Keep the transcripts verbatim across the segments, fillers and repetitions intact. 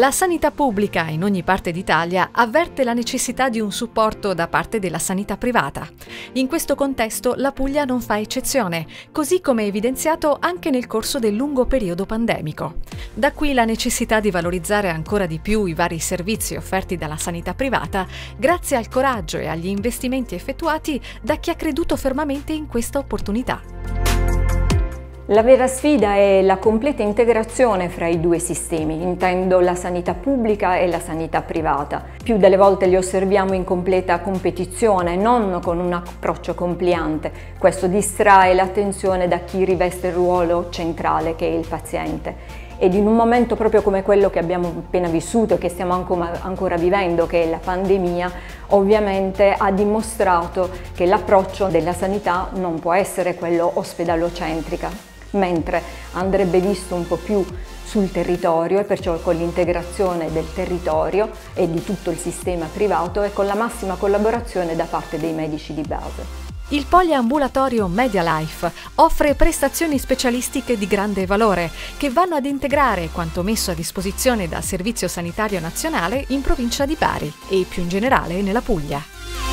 La sanità pubblica in ogni parte d'Italia avverte la necessità di un supporto da parte della sanità privata. In questo contesto la Puglia non fa eccezione, così come evidenziato anche nel corso del lungo periodo pandemico. Da qui la necessità di valorizzare ancora di più i vari servizi offerti dalla sanità privata, grazie al coraggio e agli investimenti effettuati da chi ha creduto fermamente in questa opportunità. La vera sfida è la completa integrazione fra i due sistemi, intendo la sanità pubblica e la sanità privata. Più delle volte li osserviamo in completa competizione, non con un approccio compliante. Questo distrae l'attenzione da chi riveste il ruolo centrale, che è il paziente. Ed in un momento proprio come quello che abbiamo appena vissuto e che stiamo ancora vivendo, che è la pandemia, ovviamente ha dimostrato che l'approccio della sanità non può essere quello ospedalocentrica, mentre andrebbe visto un po' più sul territorio e perciò con l'integrazione del territorio e di tutto il sistema privato e con la massima collaborazione da parte dei medici di base. Il poliambulatorio Medialife offre prestazioni specialistiche di grande valore che vanno ad integrare quanto messo a disposizione dal Servizio Sanitario Nazionale in provincia di Bari e più in generale nella Puglia.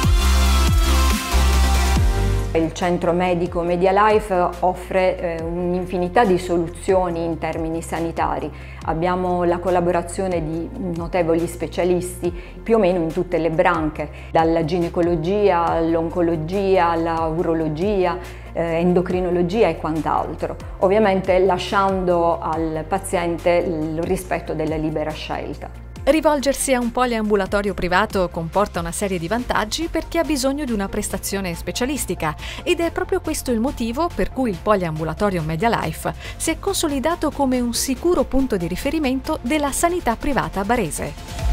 Il centro medico Medialife offre eh, un'infinità di soluzioni in termini sanitari. Abbiamo la collaborazione di notevoli specialisti più o meno in tutte le branche, dalla ginecologia all'oncologia, alla urologia, eh, endocrinologia e quant'altro, ovviamente lasciando al paziente il rispetto della libera scelta. Rivolgersi a un poliambulatorio privato comporta una serie di vantaggi per chi ha bisogno di una prestazione specialistica ed è proprio questo il motivo per cui il poliambulatorio Medialife si è consolidato come un sicuro punto di riferimento della sanità privata barese.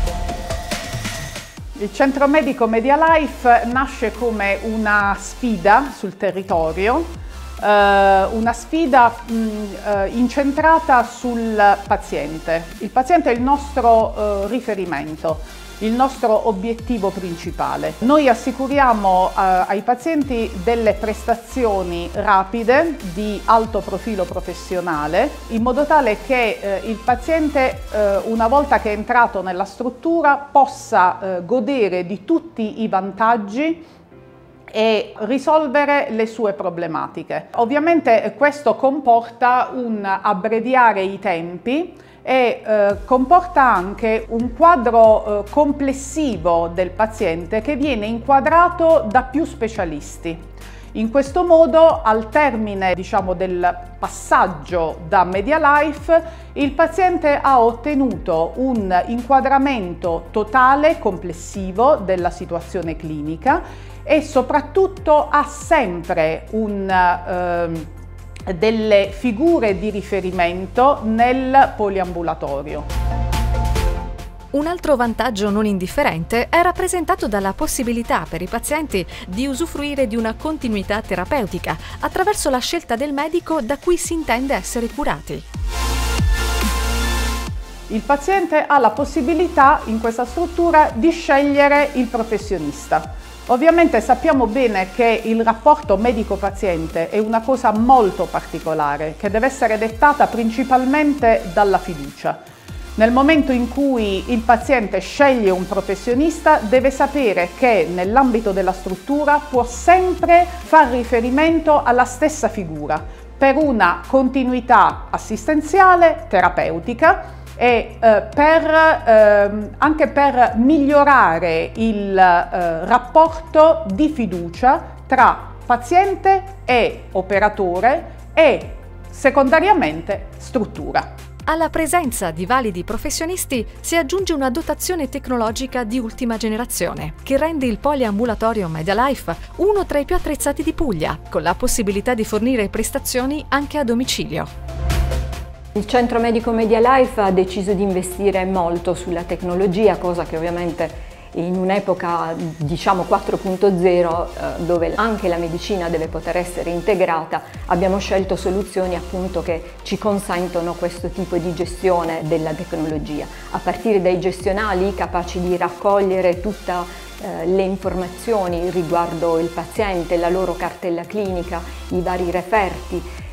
Il centro medico Medialife nasce come una sfida sul territorio, Uh, una sfida mh, uh, incentrata sul paziente. Il paziente è il nostro uh, riferimento, il nostro obiettivo principale. Noi assicuriamo uh, ai pazienti delle prestazioni rapide di alto profilo professionale, in modo tale che uh, il paziente, uh, una volta che è entrato nella struttura, possa uh, godere di tutti i vantaggi e risolvere le sue problematiche. Ovviamente questo comporta un abbreviare i tempi e eh, comporta anche un quadro eh, complessivo del paziente che viene inquadrato da più specialisti. In questo modo, al termine, diciamo, del passaggio da Medialife, il paziente ha ottenuto un inquadramento totale, complessivo della situazione clinica e soprattutto ha sempre un, eh, delle figure di riferimento nel poliambulatorio. Un altro vantaggio non indifferente è rappresentato dalla possibilità per i pazienti di usufruire di una continuità terapeutica attraverso la scelta del medico da cui si intende essere curati. Il paziente ha la possibilità in questa struttura di scegliere il professionista. Ovviamente sappiamo bene che il rapporto medico-paziente è una cosa molto particolare che deve essere dettata principalmente dalla fiducia. Nel momento in cui il paziente sceglie un professionista, deve sapere che nell'ambito della struttura può sempre far riferimento alla stessa figura per una continuità assistenziale, terapeutica e eh, per, eh, anche per migliorare il eh, rapporto di fiducia tra paziente e operatore e secondariamente struttura. Alla presenza di validi professionisti si aggiunge una dotazione tecnologica di ultima generazione, che rende il poliambulatorio Medialife uno tra i più attrezzati di Puglia, con la possibilità di fornire prestazioni anche a domicilio. Il centro medico Medialife ha deciso di investire molto sulla tecnologia, cosa che ovviamente in un'epoca diciamo quattro punto zero eh, dove anche la medicina deve poter essere integrata, abbiamo scelto soluzioni appunto che ci consentono questo tipo di gestione della tecnologia, a partire dai gestionali capaci di raccogliere tutte eh, le informazioni riguardo il paziente, la loro cartella clinica, i vari referti,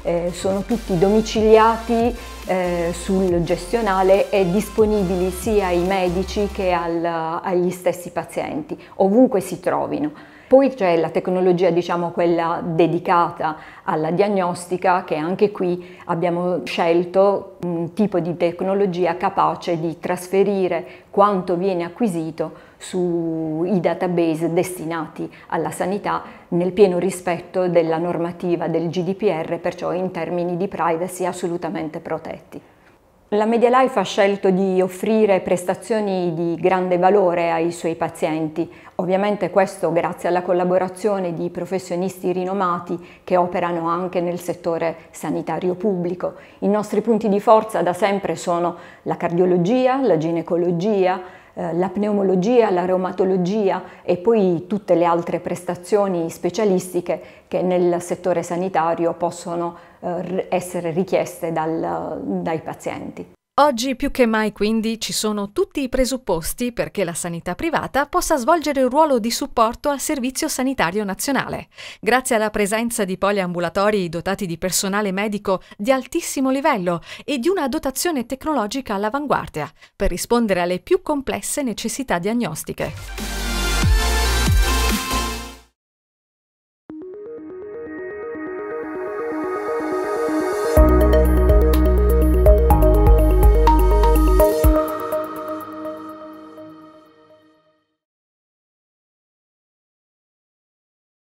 eh, sono tutti domiciliati eh, sul gestionale e disponibili sia ai medici che al, agli stessi pazienti, ovunque si trovino. Poi c'è la tecnologia, diciamo quella dedicata alla diagnostica, che anche qui abbiamo scelto un tipo di tecnologia capace di trasferire quanto viene acquisito sui database destinati alla sanità nel pieno rispetto della normativa del G D P R, perciò in termini di privacy assolutamente protetti. La Medialife ha scelto di offrire prestazioni di grande valore ai suoi pazienti, ovviamente questo grazie alla collaborazione di professionisti rinomati che operano anche nel settore sanitario pubblico. I nostri punti di forza da sempre sono la cardiologia, la ginecologia, la pneumologia, la reumatologia e poi tutte le altre prestazioni specialistiche che nel settore sanitario possono eh, essere richieste dal, dai pazienti. Oggi più che mai quindi ci sono tutti i presupposti perché la sanità privata possa svolgere un ruolo di supporto al Servizio Sanitario Nazionale, grazie alla presenza di poliambulatori dotati di personale medico di altissimo livello e di una dotazione tecnologica all'avanguardia per rispondere alle più complesse necessità diagnostiche.